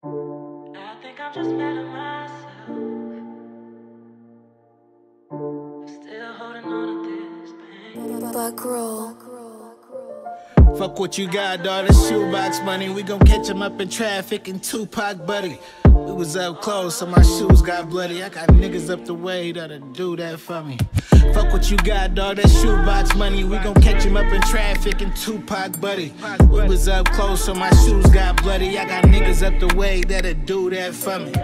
I think I'm just mad at myself. Still holding on to this pain. Buckroll. Fuck what you got, dawg, that's shoebox money. We gon' catch him up in traffic in Tupac, buddy. We was up close, so my shoes got bloody. I got niggas up the way that'll do that for me. Fuck what you got, dawg, that's shoebox money. We gon' catch him up in traffic in Tupac, buddy. We was up close, so my shoes got bloody. I got niggas up the way that'll do that for me.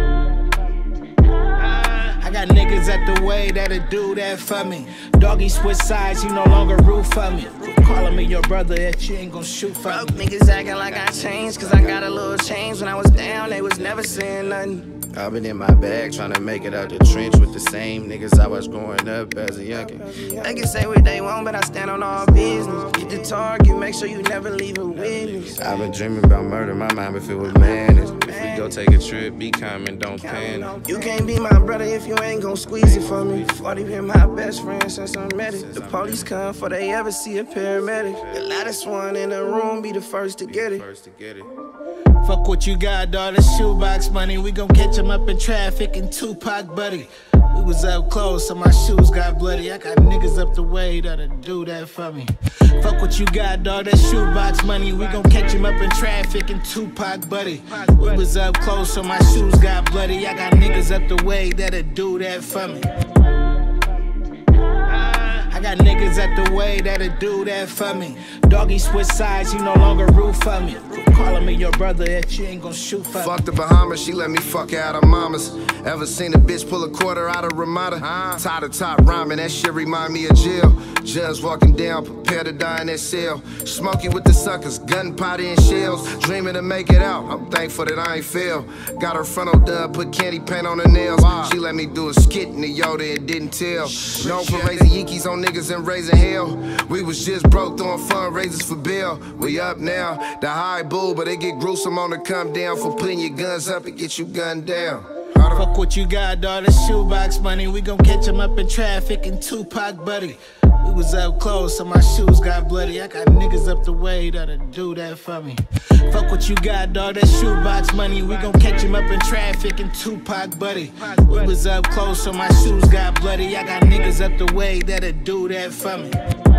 I got niggas at the way that'll do that for me. Doggy switch sides, you no longer root for me. Calling me your brother that you ain't gon' shoot for Broke me. niggas acting like I changed, cause I got a little change. When I was down, they was never saying nothing. I've been in my bag trying to make it out the trench with the same niggas I was growing up as a youngin'. They can say what they want, but I stand on all business. Get the target, make sure you never leave a witness. I've been dreaming about murder, my mind been filled with madness. If we go take a trip, be calm and don't panic. You can't be my brother if you ain't gon' squeeze it for me. 40 been my best friend since I met it. The police come before they ever see a paramedic. The loudest one in the room be the first to get it. Fuck what you got, dawg, that's shoebox money. We gon' catch him up in traffic in Tupac, buddy. We was up close, so my shoes got bloody. I got niggas up the way that'll do that for me. Fuck what you got, dawg, that's shoebox money. We gon' catch him up in traffic in Tupac, buddy. We was up close, so my shoes got bloody. I got niggas up the way that'll do that for me. I got niggas at the way that'll do that for me. Doggy switch sides, you no longer root for me. Calling me your brother that you ain't gon' shoot for me. Fuck the Bahamas, she let me fuck her out of mamas. Ever seen a bitch pull a quarter out of Ramada? Tie to top rhyming, that shit remind me of jail. Judge walking down, prepare to die in that cell. Smoky with the suckers, gunpowder and shells. Dreaming to make it out, I'm thankful that I ain't fail. Got her frontal dub, put candy paint on her nails. She let me do a skit in the Yoda and didn't tell. Known for raising Yeekies on niggas and raising hell. We was just broke throwing fundraisers for bail. We up now, the high bull, but it get gruesome on the come down for putting your guns up and get you gunned down. Fuck what you got, dawg, that's shoebox money. We gon' catch him up in traffic in Tupac, buddy. We was up close, so my shoes got bloody. I got niggas up the way that'll do that for me. Fuck what you got, dawg, that's shoebox money. We gon' catch him up in traffic in Tupac, buddy. We was up close, so my shoes got bloody. I got niggas up the way that'll do that for me.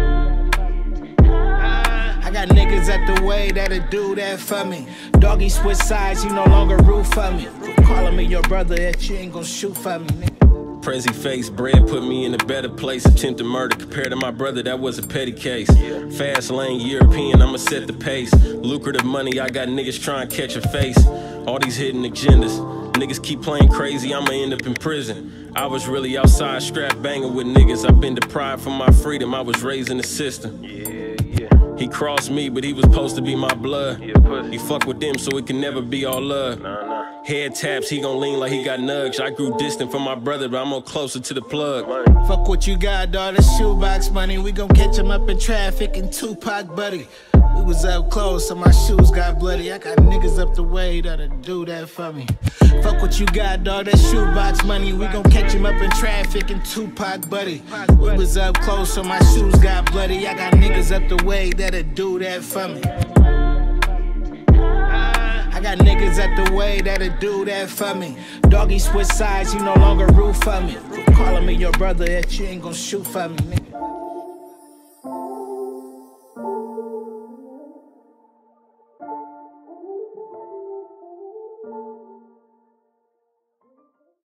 I got niggas at the way that'll do that for me. Doggy switch sides, you no longer root for me. Calling me your brother that you ain't gon' shoot for me, nigga. Prezi face bread put me in a better place. Attempted murder compared to my brother, that was a petty case. Fast lane European, I'ma set the pace. Lucrative money, I got niggas trying to catch a face. All these hidden agendas. Niggas keep playing crazy, I'ma end up in prison. I was really outside strap banging with niggas. I've been deprived from my freedom, I was raised in the system. He crossed me, but he was supposed to be my blood. He fuck with them, so it can never be all love. Head taps, he gon' lean like he got nugs. I grew distant from my brother, but I'm more closer to the plug. Fuck what you got, dawg, that's shoebox money. We gon' catch him up in traffic in Tupac, buddy. We was up close, so my shoes got bloody. I got niggas up the way that'll do that for me. Fuck what you got, dawg, that's shoebox money. We gon' catch him up in traffic in Tupac, buddy. We was up close, so my shoes got bloody. I got niggas up the way that'll do that for me. I got niggas at the way that'll do that for me. Doggy switch sides, you no longer root for me. Calling me your brother that you ain't gon' shoot for me, nigga.